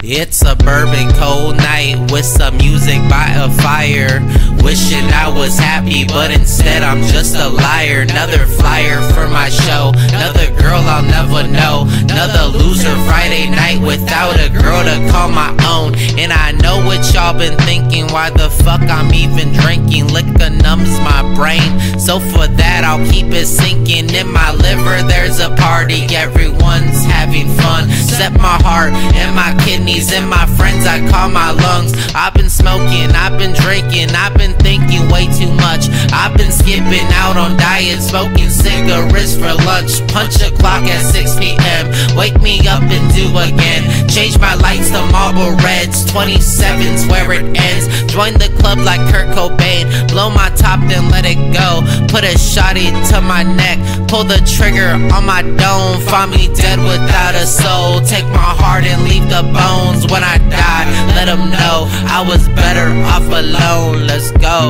It's a bourbon cold night with some music by a fire. Wishing I was happy, but instead I'm just a liar. Another flyer for my show, another girl I'll never know. Another loser Friday night without a girl to call my own. And I know what y'all been thinking, why the fuck I'm even drinking. Liquor numbs my brain, so for that I'll keep it sinking. In my liver there's a party, everyone's having fun. Set my heart and my kidneys and my friends I call my lungs. I've been smoking, I've been drinking, I've been thinking way too much. I've been skipping out on diet, smoking cigarettes for lunch. Punch a clock at 6 p.m, wake me up and do again. Change my lights to Marlboro Reds, 27's where it ends. Join the club like Kurt Cobain, blow my top then let it go. Put a shotty to my neck, pull the trigger on my dome. Find me dead without a soul, take my heart and leave the bones. When I die, let them know I was better off alone. Let's go.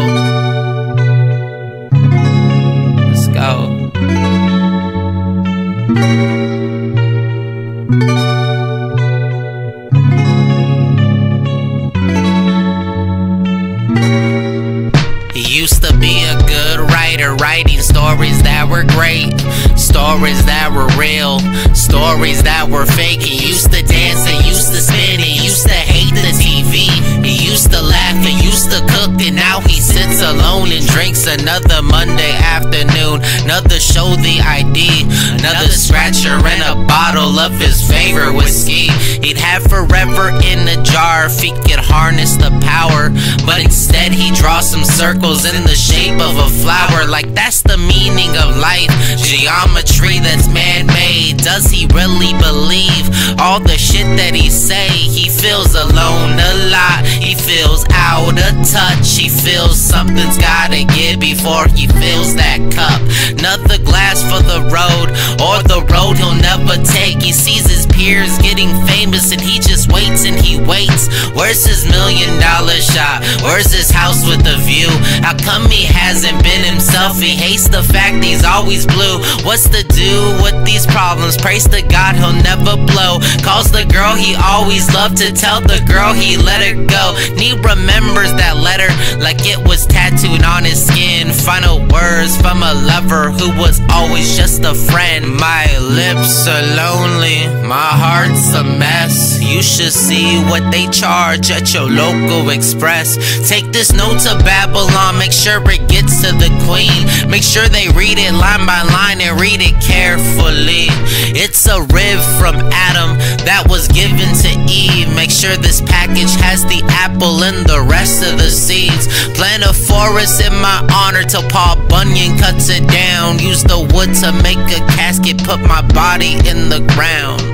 Let's go. He used to be a good writer, writing stories that were great, stories that were real, stories that were fake. He used to dance and used to spin, he used to hate the TV. He used to laugh and used to cook, and now he sits alone and drinks. Another Monday afternoon, another show the ID, another scratcher and a bottle of his favorite whiskey. He'd have forever in a jar if he could harness the power, but instead he draws some circles in the shape of a flower. Like that's the meaning of life, geometry that's man-made. Does he really believe all the shit that he say? He feels alone a lot, he feels out of touch. He feels something's gotta give before he fills that cup. Another glass for the road, or the road he'll never take. He sees his peers getting famous and he just waits and he waits. Where's his $1 million shot? Where's his house with a view? How come he hasn't been himself? He hates the fact he's always blue. What's to do with these problems? Prays to God he'll never blow. Calls the girl he always loved to tell the girl he let her go. And he remembers that letter like it was tattooed on his skin. Final words from a lover who was always just a friend. My lips are lonely, my heart's a mess. You should see what they charge at your local express. Take this note to Babylon, make sure it gets to the queen. Make sure they read it line by line and read it carefully. It's a rib from Adam that was given to Eve. Make sure this package has the apple and the rest of the seeds. Plant a forest in my honor till Paul Bunyan cuts it down. Use the wood to make a casket, put my body in the ground.